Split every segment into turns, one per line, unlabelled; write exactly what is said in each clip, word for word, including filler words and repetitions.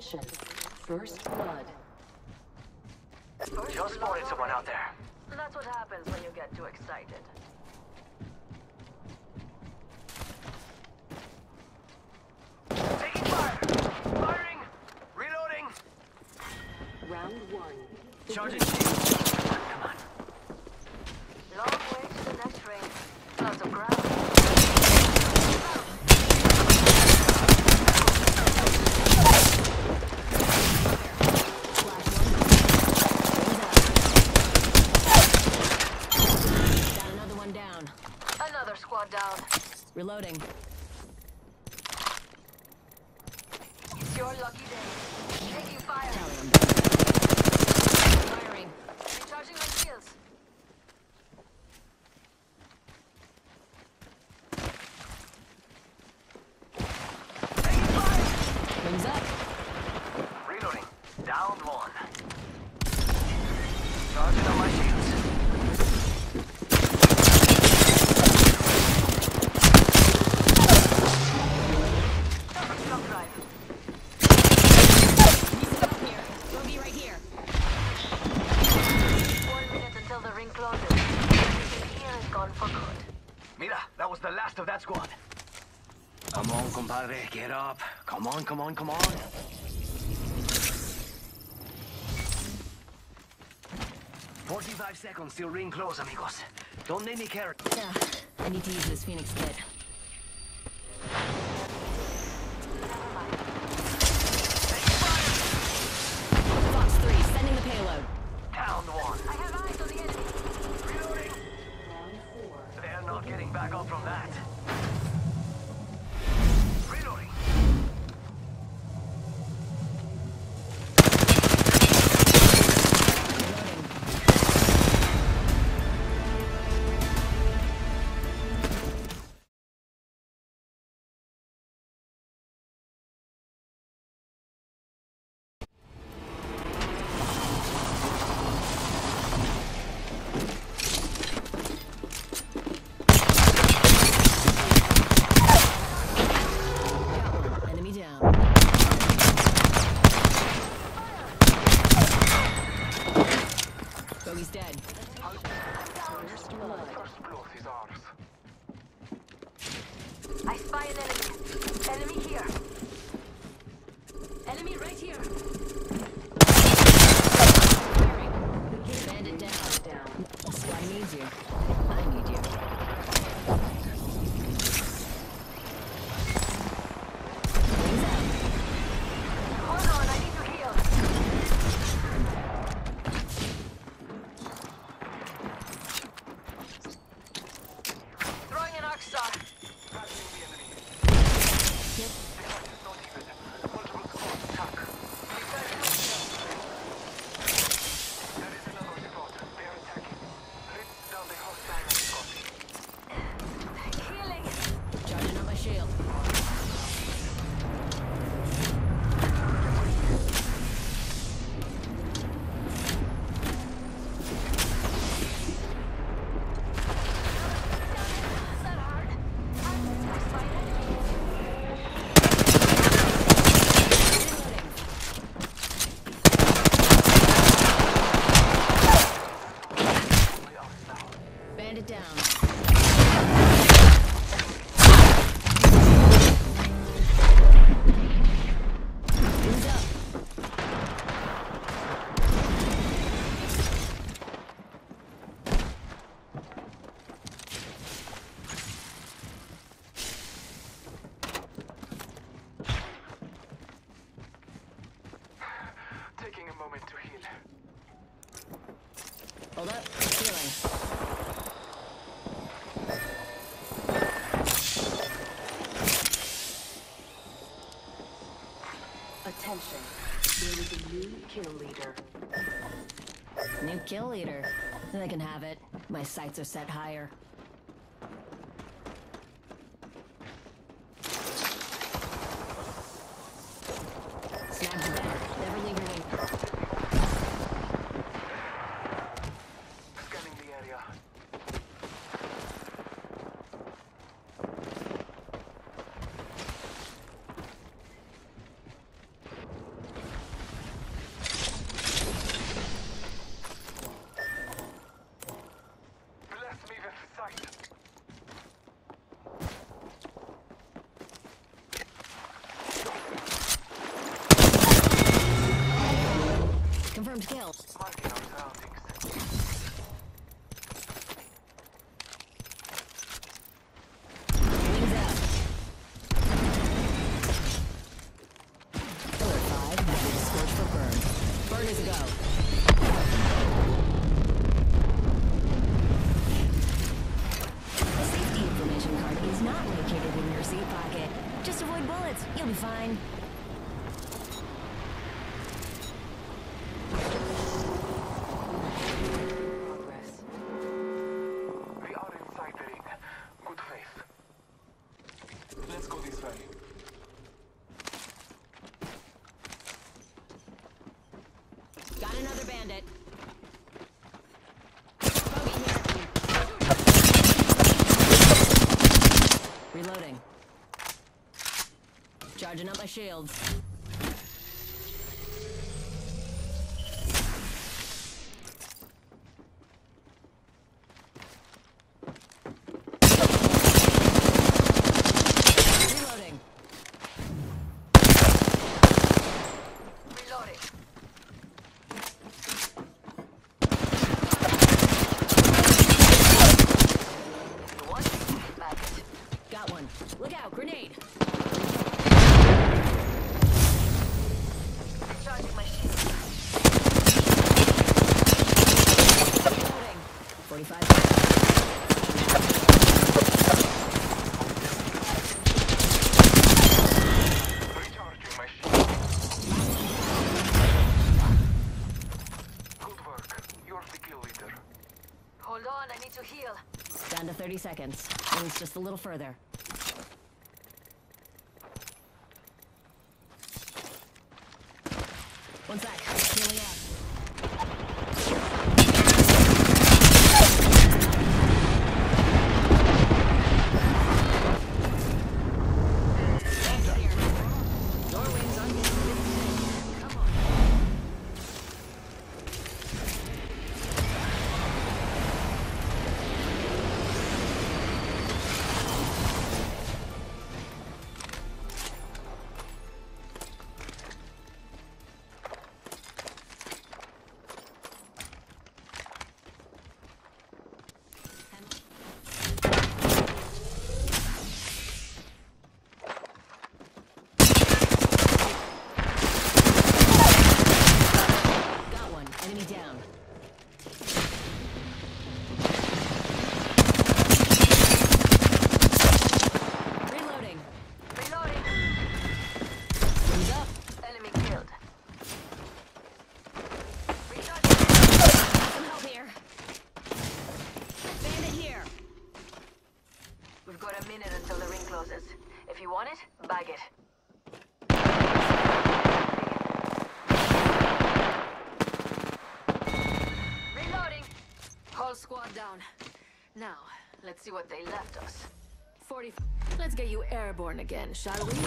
Attention. First blood.
First Just spotted someone out there.
That's what happens when you get too excited.
Taking fire! Firing! Reloading!
Round one.
Charging shield. Come on.
Long way to the next ring. Lots of ground.
Got another one down.
Another squad down.
Reloading.
It's your lucky day. Taking fire.
Firing.
Recharging my shields.
Taking fire!
Wings up.
Reloading. Down one. Charging on my shields.
Jump drive.
He's up here. Bogey right here.
One minute until the ring closes. Everything here is gone for good.
Mira, that was the last of that squad. Come on, compadre, get up. Come on, come on, come on. Forty-five seconds till ring close, amigos. Don't make me carry.
Yeah, I need to use this Phoenix kit.
Never mind.
Taking fire!
Fox three, sending the payload.
Down one.
I have eyes on the enemy.
Reloading.
Round four.
They're not getting back up from that. Reloading.
Enemy down. Bogey's dead.
First blood.
First blood is ours.
I spy an enemy. Enemy here. Enemy right here.
Firing. Bandit down.
Down.
Squad needs you. I need you. Wings out.
Hold on, I need to heal. Throwing an arc star.
Passing the enemy.
Yep.
The fight is not even. Multiple squads attack. There is another squad. They are attacking. Let's down the hostile squad.
Healing.
Charging up my shield.
Is that hard? I spy an enemy.
Bandit down. Wings up.
Taking a moment to heal.
Hold up. Healing.
Attention. There is a new kill leader.
New kill leader. They can have it. My sights are set higher. Snagged the better. Never leave your wing.
Scanning the area.
Confirmed kill.
Marking our surroundings.
Wings out. Alert five, ready to scorch for burn. Burn is a go. The safety information card is not located in your seat pocket. Just avoid bullets. You'll be fine.
Progress.
We are inside the ring. Good faith. Let's go this way.
Got another bandit. Bogey here. Reloading. Charging up my shields. Reloading.
Reloading. You want it? Bag it.
Got one. Look out, grenade.
Charging my shield.
Reloading. forty-five seconds.
Recharging my shield. Good work. You're the kill leader.
Hold on, I need to heal.
Down to thirty seconds. Wings just a little further. One sec. Healing up. Your wings on me. Come on. Got one. Enemy down. Reloading.
Reloading.
Wings up.
Enemy killed. Recharging.
Some help here. Bandit here.
We've got a minute until the ring closes. If you want it, bag it. Reloading. Whole squad down. Now, let's see what they left us. forty. Let's get you airborne again, shall we?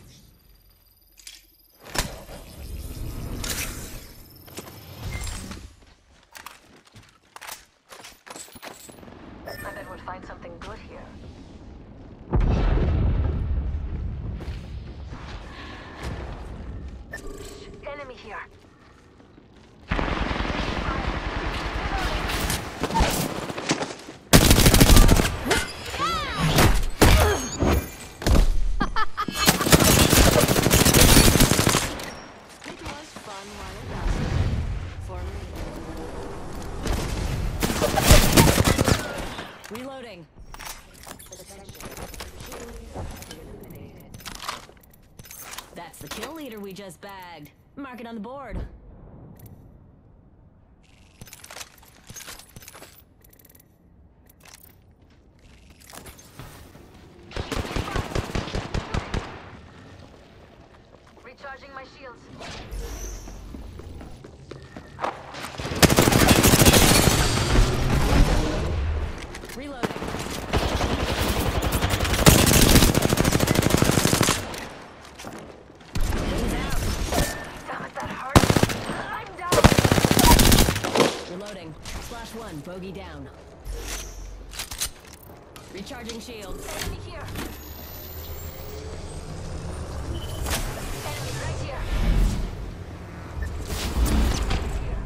I bet we'll find something good here. Enemy here. It was fun while it lasted. For me.
Reloading. That's the kill leader we just bagged. Mark it on the board.
Recharging my shields.
Reloading. Wings out.
Damn it, that hurt. I'm down.
Reloading. Splash one. Bogey down. Recharging shields.
Enemy here. Enemy right here. Here.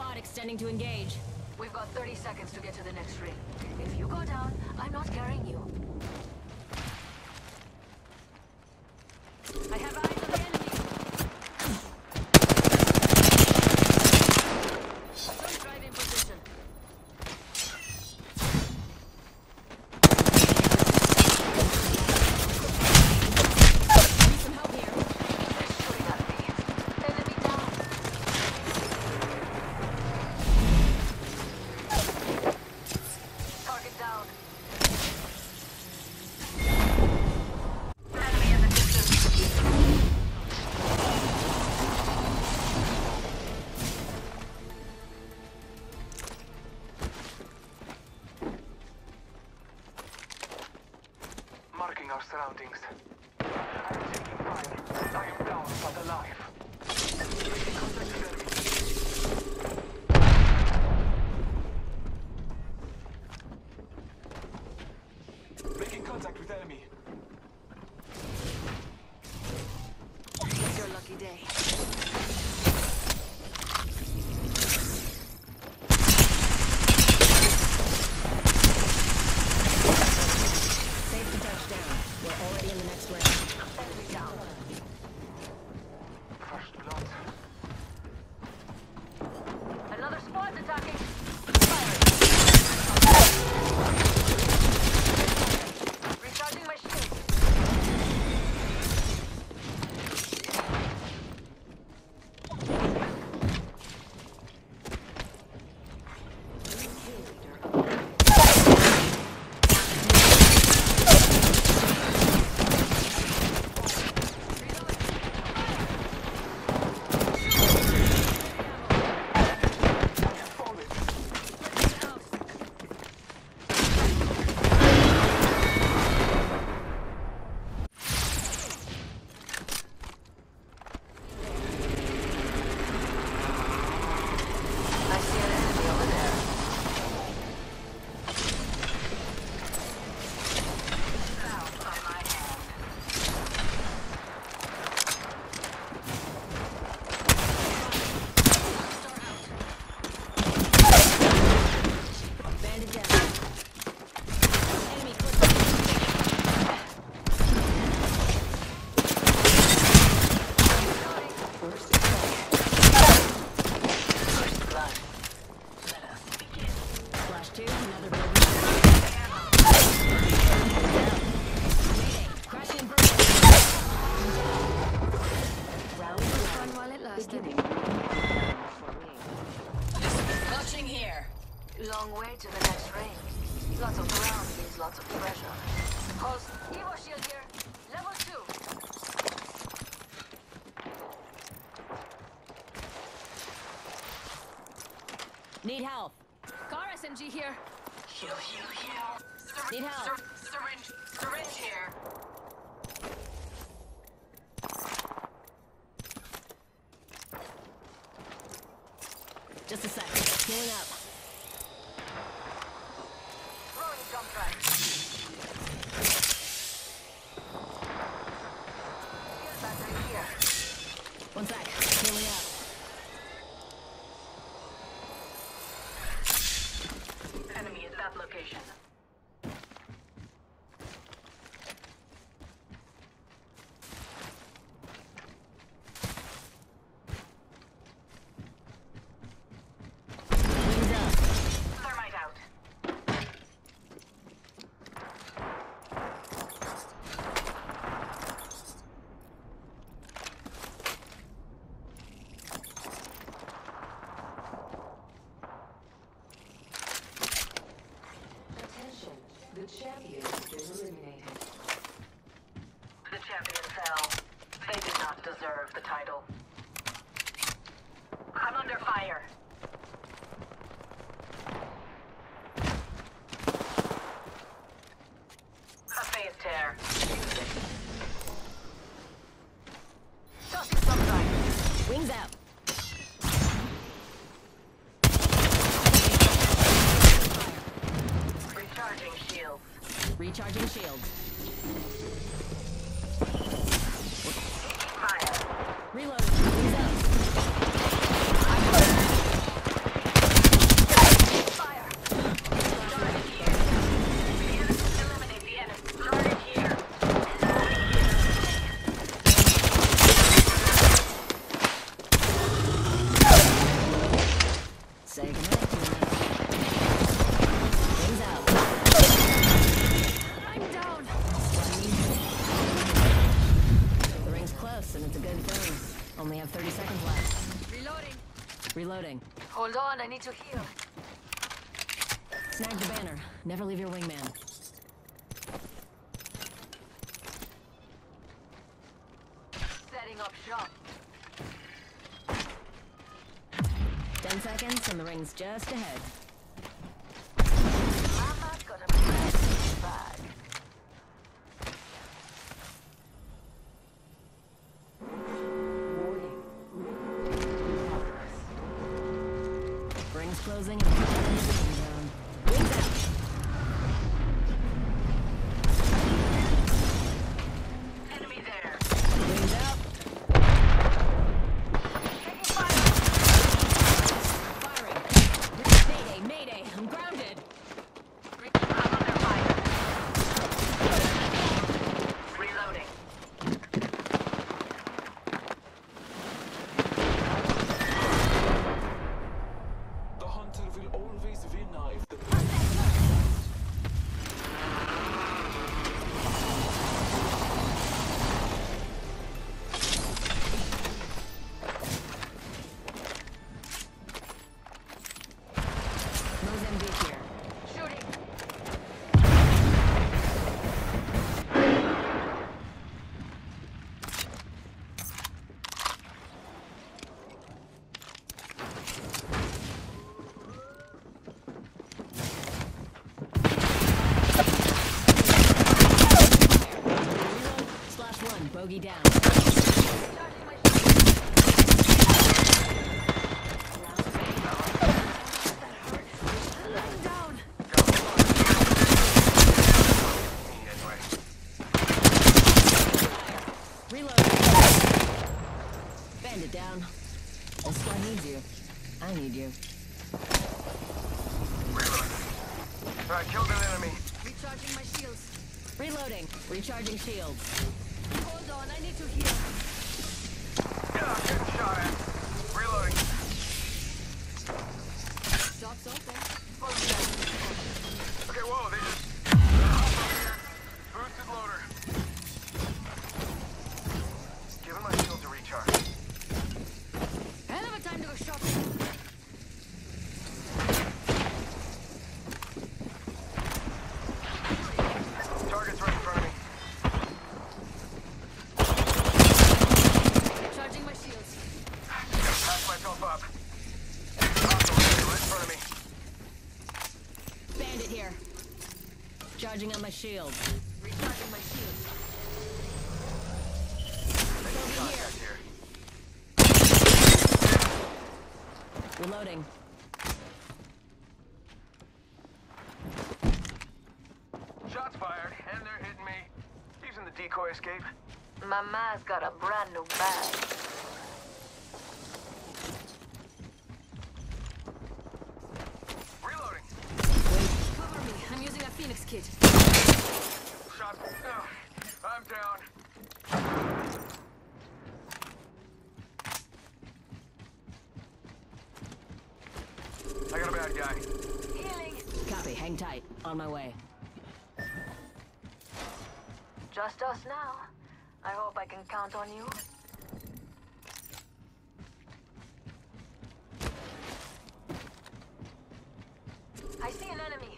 squad extending to engage.
We've got thirty seconds to get to the next ring. If you go down, I'm not carrying you. I have eyes on the enemy. Don't drive in position. Need some help here. They're shooting at me. Enemy down. Target down. Enemy in the distance.
Marking our surroundings. I'm taking fire. I am down but alive. Contact with enemy. Making contact with enemy.
It's your lucky day.
Safe to touch down. We're already in the next ring.
Enemy down.
Crushed blood.
Another squad's attacking. Recharging my shield. I see an enemy over there. Found by my hand.
Bandit down. Enemy close.
First blood. Let us begin.
Flash two, another building. Mayday. Crash and burn. Round
Fun
one.
while it lasted.
Clutching here.
Long way to the next ring. Lots of ground means lots of pressure. Host, Evo shield here. Level two.
Need help.
Car S M G here.
Heal, heal, heal.
Need help.
Syr- syringe, syringe here.
Just a sec. Healing up.
Throwing jump drive. Shield battery here.
One sec. Healing up.
Enemy at that location.
Wings up.
Thermite out.
Attention. The champion has been eliminated.
The champion fell. They did not deserve the title. I'm under fire. A phase tear.
Tossing jump drive.
Wings out.
Recharging shields.
Recharging shields.
Fire.
Reloading. Wings up. Taking it. Wings out.
I'm down.
The ring's close, and it's a good thing. Only have thirty seconds left.
Reloading.
Reloading.
Hold on, I need to heal.
Snag the banner. Never leave your wingman.
Setting up shop.
Ten seconds, and the ring's just ahead.
Mama's got a massive bag. Warning.
Ring's closing, and the ring's down. Wings out.
Enemy there.
Wings out.
Taking fire.
Firing. Mayday, mayday. I'm grounded.
I'm under fire. Reloading.
The hunter will always win if the
Mozambique here.
Shooting.
Reload. Slash one. Bogey down.
Charging my I'm down.
Reload. Bandit down. This squad needs you. I need you.
Alright, killed an enemy.
Recharging my shields.
Reloading. Recharging shields.
Hold on, I need to heal.
Yeah, getting shot at. Reloading.
Shots open.
Okay, whoa, they just... Boosted loader. Giving my shield to recharge.
Hell of a time to go shopping.
Target's right in front of me.
Charging my shields.
Patch myself up. Hostile right in front of me.
Bandit here. Charging on my shield.
Recharging my shields.
Making contact here.
Reloading.
Shots fired, and they're hitting me. Using the decoy escape.
Mama's got a brand new bag.
Reloading.
Cover me. I'm using a Phoenix kit.
Shots. Oh, I'm down. I got a bad guy.
Healing.
Copy. Hang tight. On my way.
Just us now. I hope I can count on you. I see an enemy.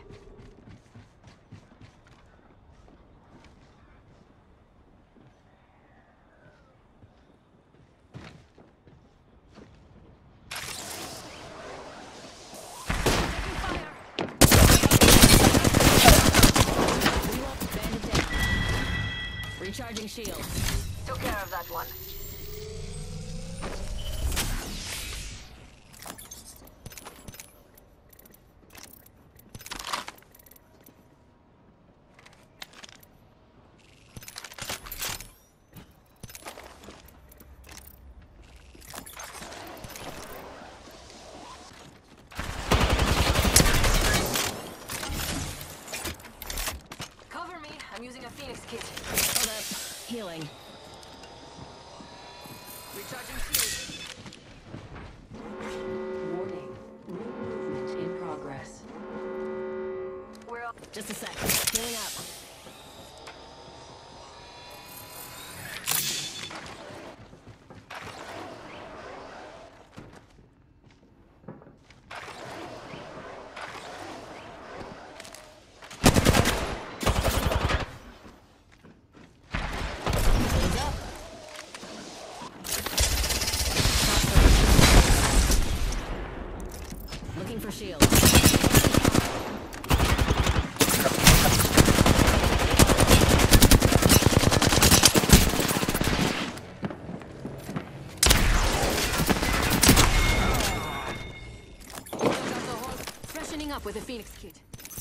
Taking fire.
Reload. Bandit down. Recharging shield.
Took care of that one. Cover me. I'm using a Phoenix kit.
Hold up. Healing.
Recharging shield. Warning.
Just a sec. Healing up. Looking for shields.
Freshening up with a Phoenix kit.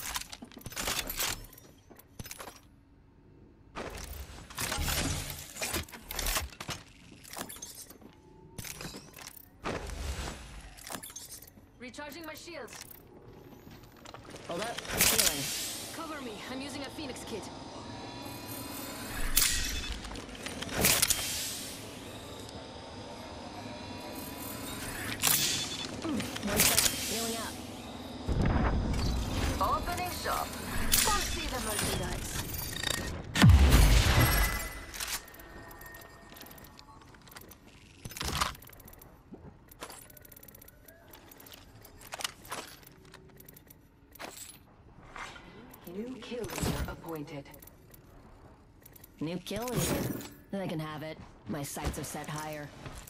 Recharging my shields.
Hold up. Healing.
Cover me. I'm using a Phoenix kit.
One sec. Healing up.
Opening shop.
Come see the merchandise.
New kill leader appointed.
New kill leader. They can have it. My sights are set higher.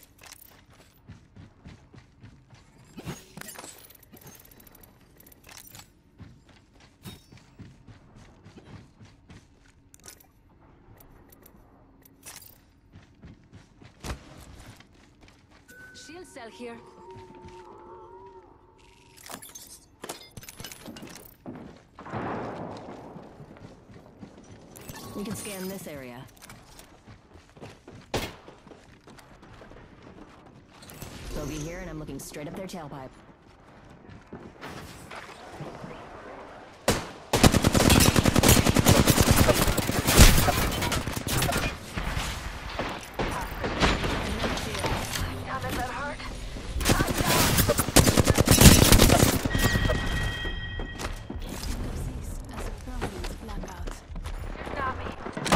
Shield cell here.
We can scan this area. Bogey here, and I'm looking straight up their tailpipe.
Damn it, that hurt.
As a permanent blackout.
Got me.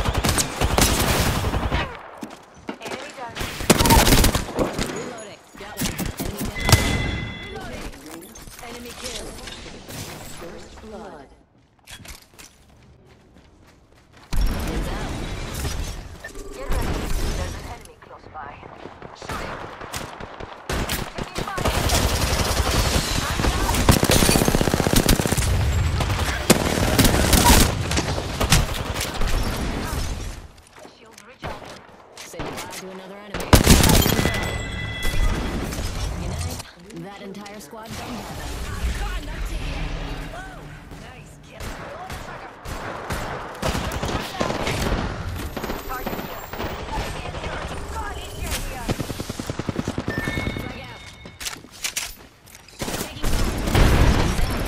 Enemy done.
Reloading. Got one. Enemy down.
Reloading. Enemy kill.
First blood.
Hands out.
Get ready. There's an enemy close by. Shooting. Taking fire. Shield recharging.
Say goodbye to another enemy. You know, that entire squad don't have it.
Nice kill. Pull the trigger. Target here. God, he's here.
Frag out. Taking fire.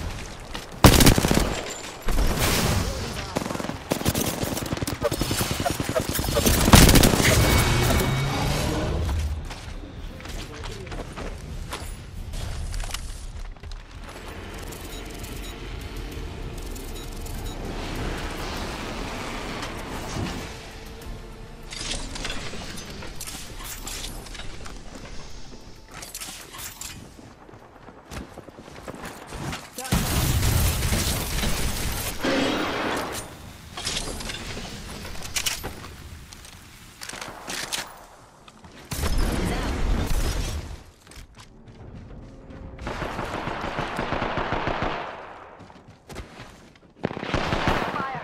Fire.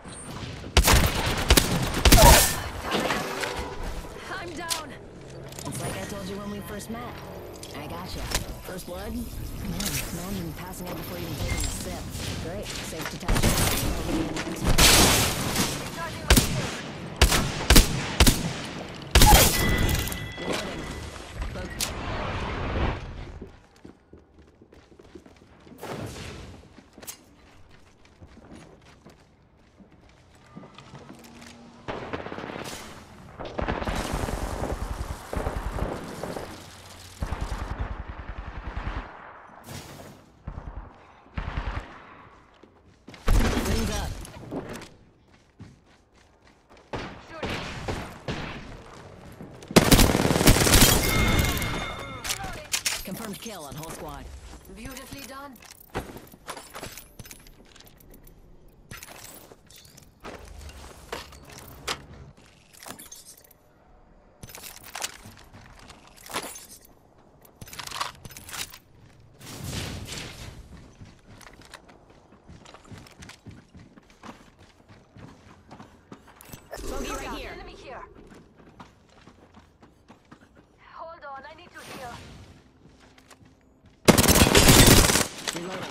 I'm down.
It's like I told you when we first met. I gotcha. First blood? Man, imagine passing out before even taking a sip. Great. Safe to touch.
Recharging my shield.
Reloading. Bog- kill on whole squad.
Beautifully done.
Bogey right here.
Enemy here. Hold on, I need to heal.
Reloading.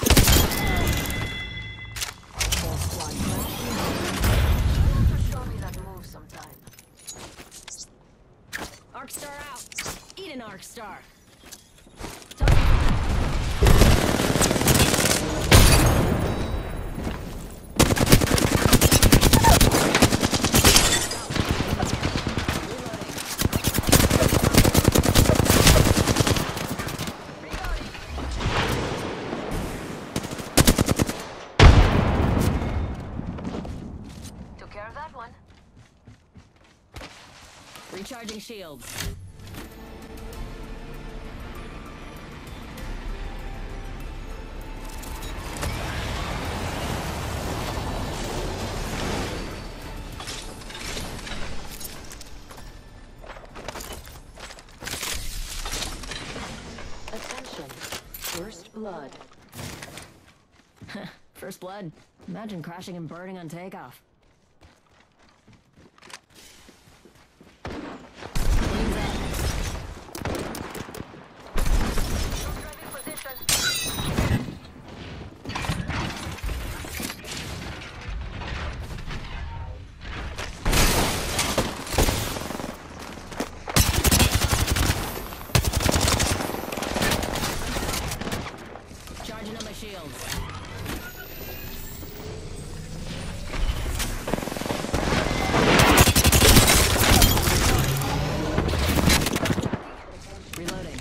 Whole squad crash.
You have to show me that move sometime.
Arc star out. Eat an arc star.
Took care of that one.
Recharging shields.
Attention. First blood.
First blood. Imagine crashing and burning on takeoff. Wings up.
Driving position.
Charging up my shields. Reloading.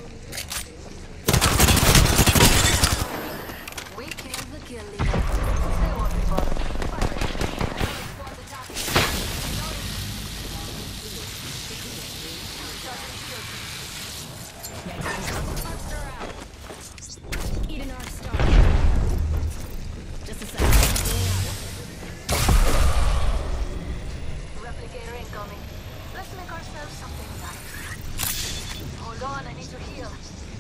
We killed the kill leader. They won't be bothered. Fire it. Enemy squad's attacking. Reloading. Charging shields. Arc star out.
Eat an arc star. Just a second.
Replicator incoming. Let's make ourselves something nice. Hold on, I need to heal.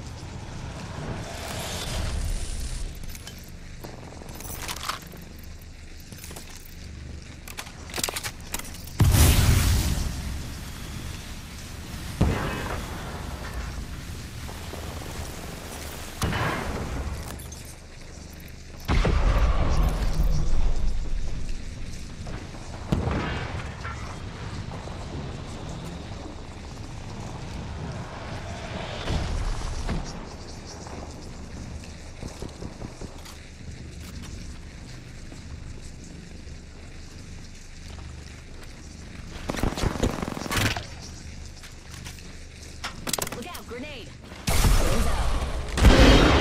Look out, grenade. Wings out.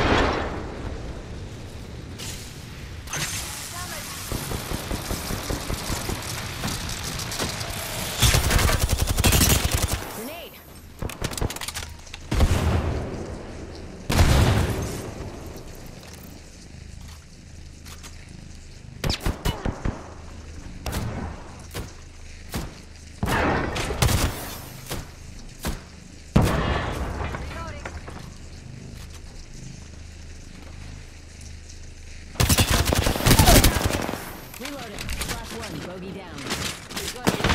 Grenade.
Reloading.
Reloading. Flash one. Bogey down.
He's going to be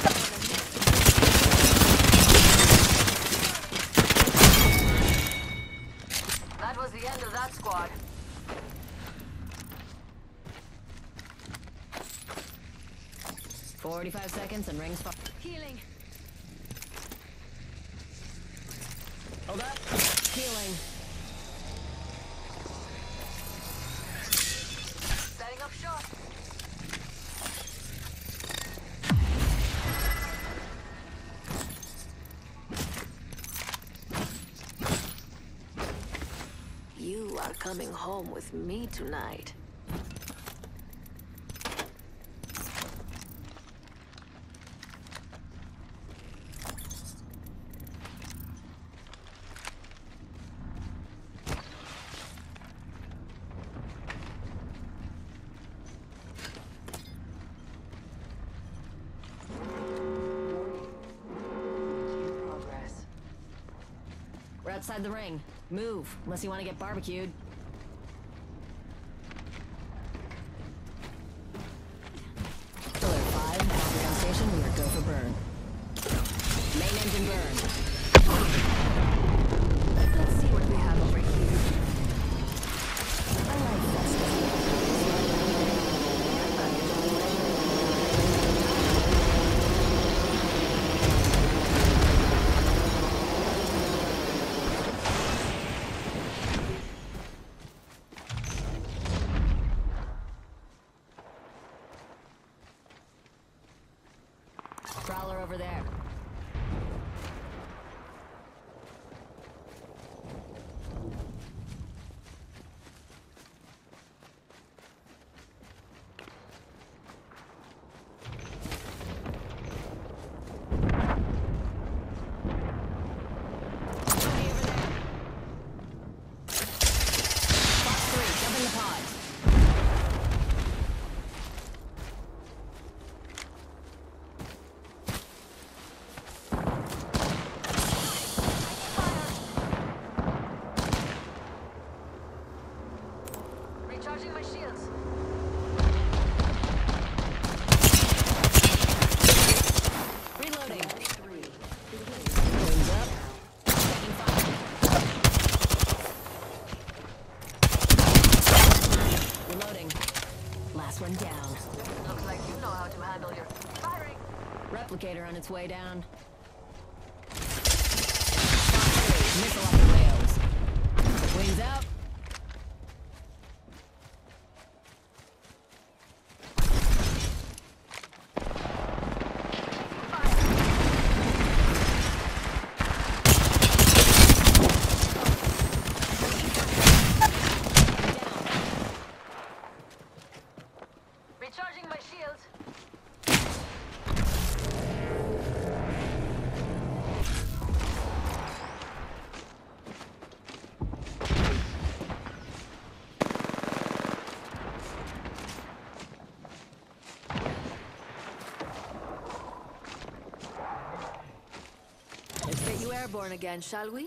That was the end of that squad.
Forty-five seconds and rings.
Healing.
Hold up. Healing.
Setting up shot. You are coming home with me tonight.
outside the ring. Move, unless you want to get barbecued. Pillar five, ground station, we are go for burn. Main engine burn.
Let's see what we have over here.
I like that stuff. Prowler over there.
Recharging my shields.
Reloading. Wings up. Taking fire. Reloading. Last one down.
Looks like you know how to handle your firing.
Replicator on its way down. Missile off the rails. Wings out.
Recharging my shields.
Let's get you airborne again, shall we?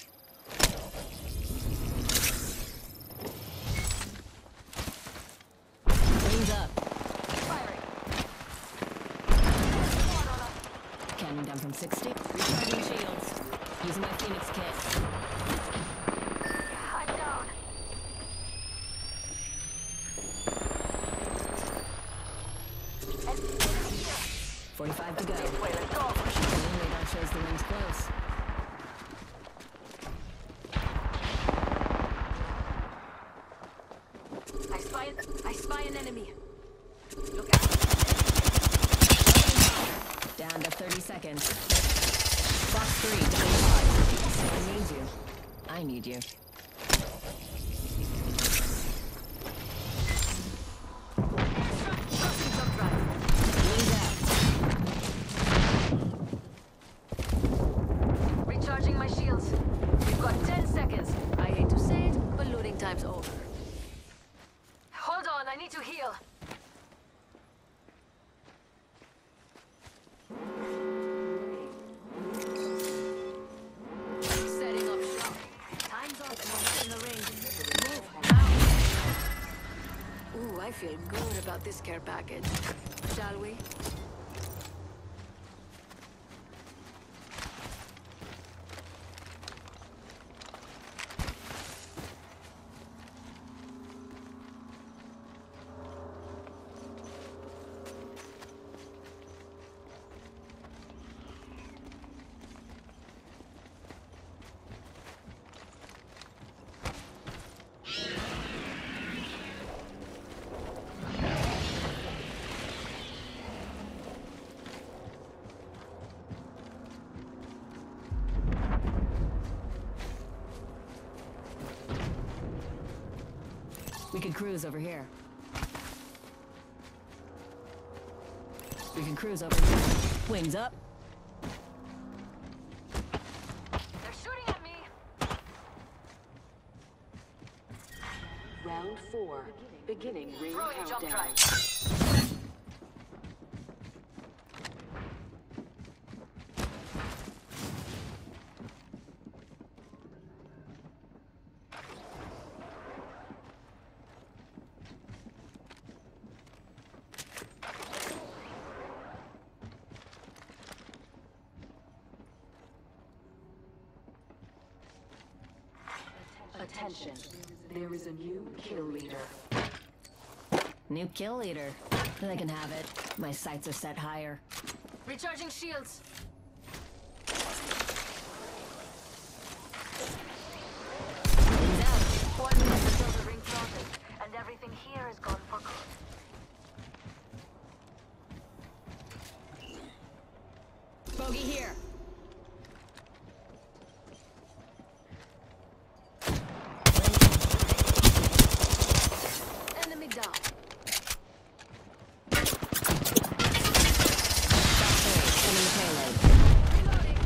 Wings up.
Firing.
Cannon down from sixty. Recharging shields. Using my Phoenix kit.
I'm down.
forty-five to go.
This way, let's go.
The radar shows the ring's close.
I spy I spy an enemy. Look out.
Down to thirty seconds. Fox three, twenty-five. I need you. I need you.
Crossing jump drive.
Wings out.
Recharging my shields.
We've got ten seconds. I hate to say it, but looting time's over.
Hold on, I need to heal.
Setting up shop. Time's up and we're not in the range. Move now. Ooh, I feel good about this care package. Shall we?
We could cruise over here. We can cruise over here. Wings up.
They're shooting at me.
Round four. Beginning ring
Throwing jump
countdown.
drive.
Attention. There is a new kill leader.
New kill leader. They can have it. My sights are set higher.
Recharging shields.
Wings out.
One minute until the ring closes, and everything here is gone for good.
Bogey here.
Enemy down.
Sending the payload.
Reloading.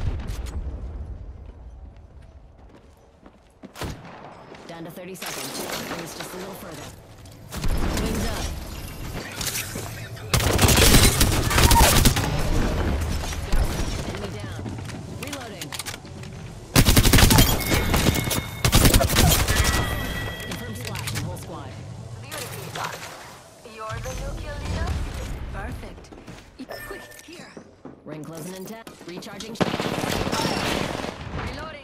Down to thirty seconds. Wings just a little further. Wings up. Enemy down. Reloading. Confirm splash and whole squad.
Beautifully done. You're the new kill leader?
Perfect. E- Quick, here.
Ring closing in ten. Recharging.
Reloading.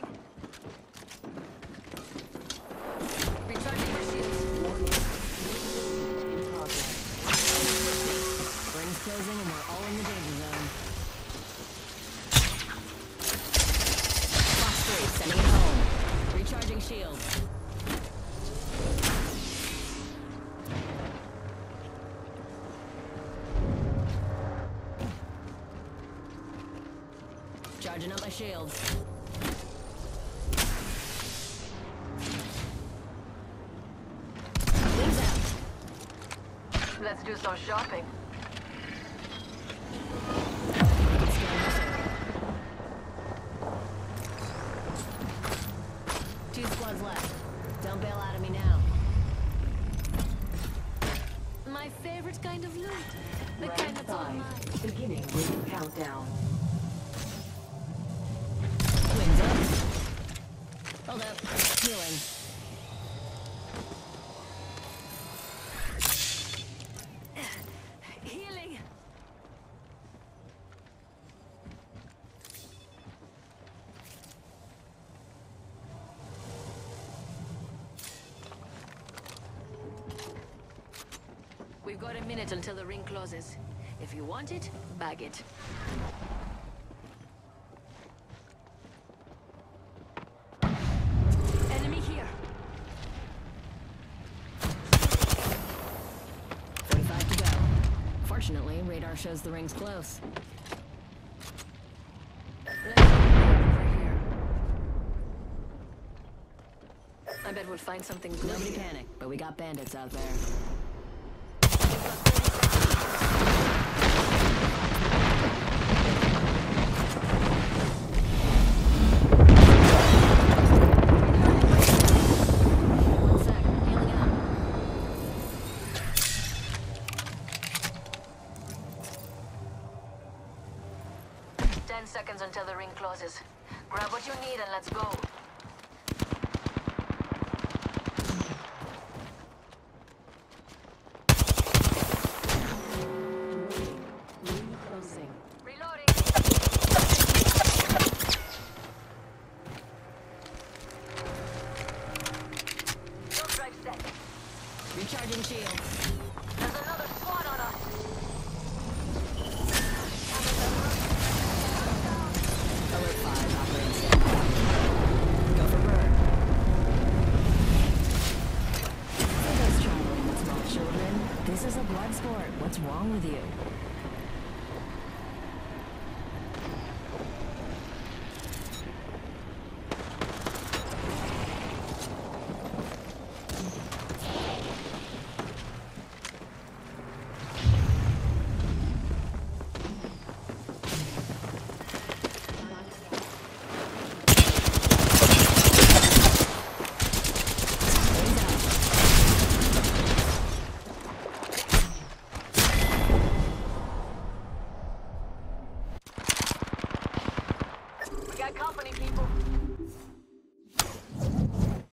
Recharging my shields.
In progress.
Rings closing and we're all in the danger zone. Fox three, sending it home. Recharging shields. Charging up my shields. Wings out.
Let's do some shopping.
Scan this area. Two squads left. Don't bail out of me now.
My favorite kind of loot. The
Round
kind that's all
five.
mine.
Beginning ring countdown.
Wings up. Hold up. Healing.
Healing. We've got a minute until the ring closes. If you want it, bag it. Enemy here.
forty-five to go. Fortunately, radar shows the ring's close.
Let's go over here. I bet we'll find something good.
Nobody
here.
panic, but we got bandits out there. One sec, healing up.
Ten seconds until the ring closes. Grab what you need and let's go.
Ring closing.
Reloading. Don't strike set.
Recharging shields.
There's another squad on us.
Alert five, operating standby. Go for bird. For those traveling with small children, this is a blood sport. What's wrong with you? Wings out.
We got company, people.